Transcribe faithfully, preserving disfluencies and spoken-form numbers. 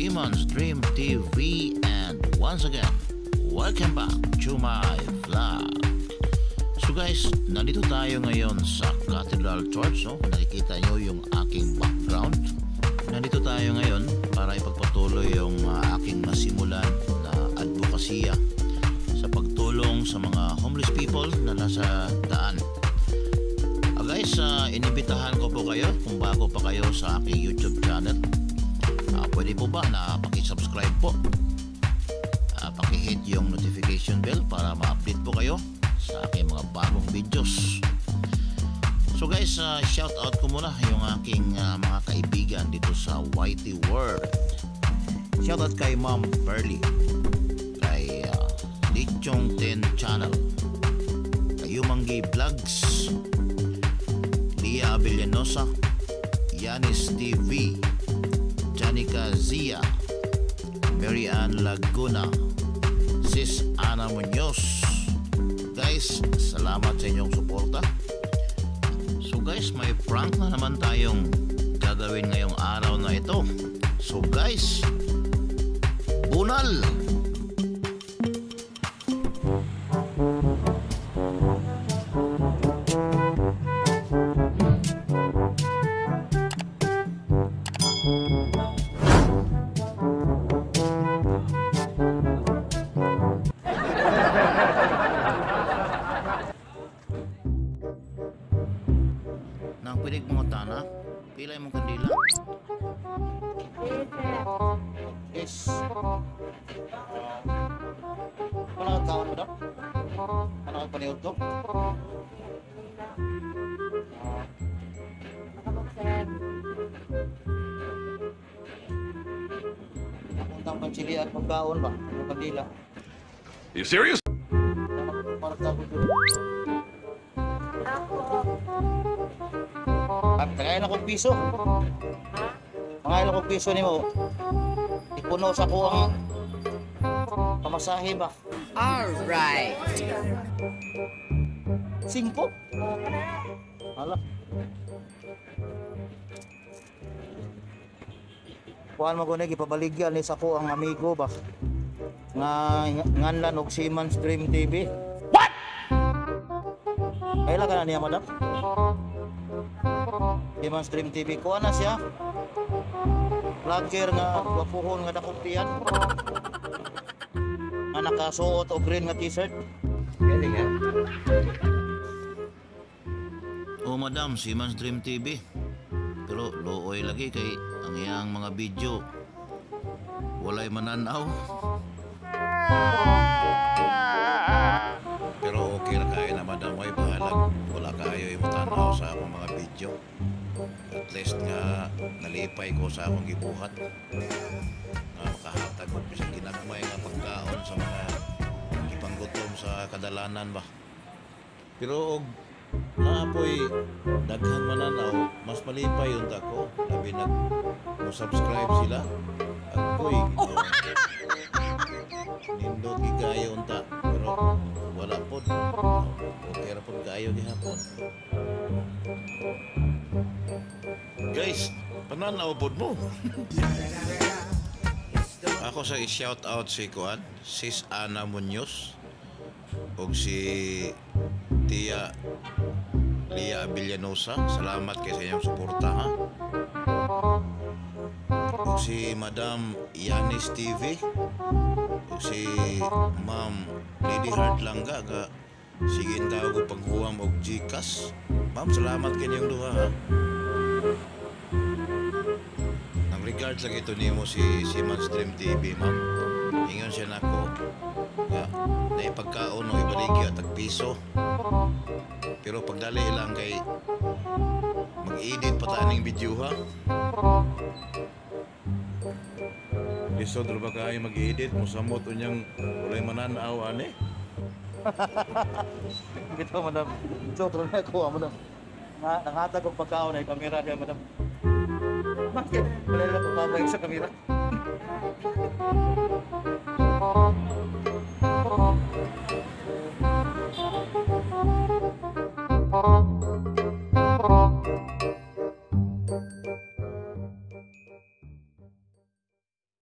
Simon's Dream T V, and once again, welcome back to my vlog. So guys, nandito tayo ngayon sa Cathedral Church, no? Nakikita nyo yung aking background. Nandito tayo ngayon para ipagpatuloy yung uh, aking nasimulan na advokasya sa pagtulong sa mga homeless people na nasa daan. Uh, guys, uh, inibitahan ko po kayo kung bago pa kayo sa aking YouTube channel. Uh, pwede po ba na paki-subscribe po? Uh, paki-hit yung notification bell para ma-update po kayo sa aking mga bagong videos. So guys, uh, shout out ko muna yung aking uh, mga kaibigan dito sa Y T World. Shout out kay Ma'am Pearly, kay uh, Lichong ten Channel, kay Yumanggi Vlogs, Lia Villanosa, Yanis T V, Janica Zia, Mary Ann Laguna, Sis Ana Munoz. Guys, salamat sa inyong suporta. So guys, may prank na naman tayong gagawin ngayong araw na ito. So guys, bunal! Nang pinig mo tana, pilay mong kandila. Yes. Ano nagkawan mo daw? Ano nagpaniod ko? Puntang pansili at pagkaon ba? Ang kandila. You serious? Tagayan akong piso. Mga akong piso ni mo. Ipuno sa ko ang pamasahe ba? Alright. Singko? Hala. Kuhaan mo ko na ipabaligyan ni sa ko ang amigo ba? Nga nganlan og Simon's Dream T V. What? Kailan ka na niya, madam? Simon's Dream T V, kuha na siya. Vlogger nga wapuhon nga dakoptian. Nga nakasuot o green nga t-shirt. Galing ha? Oh madam, Simon's Dream T V. Pero looy lagi kay ang iyang mga video walay mananaw. Pero okay ra kayo na madam, ay bahalag wala kayo imutanaw sa akong mga video. At least nga nalipay ko sa akong gibuhat nga makahatag mo sa ginagmay nga pagkaon sa mga ipanggutom sa kadalanan ba. Pero og naapoy daghan mananaw, mas malipay yun ako labi nag mo subscribe sila at ko'y nindot gigayo unta pero wala po okay ra po kayo gihapon. Guys, pananaw pod mo. Ako sa i-shout out si Kuan, Sis Ana Munoz og si Tia Lia Villanosa. Salamat kay sa inyong suporta ha. Og si Madam Yanis T V og si Ma'am Lady Heart Langga ga sige tawag og panghuwam og Gcash. Ma'am, salamat kanyang duha ha. Ang regards lang ito nimo si Simon's Dream T V, ma'am. Ingon siya nako nga naipagkaon o ibaligi at tagpiso. Pero pagdali lang kay mag-edit pa taning video ha. Lisod ra ba kayo mag-edit mo samot unyang walay mananaw ani? Gito madam. Sotro na ko madam. Nga nangatag og pagkaon ay kamera diya madam. Bakit? Wala na pagpapayag sa kamera.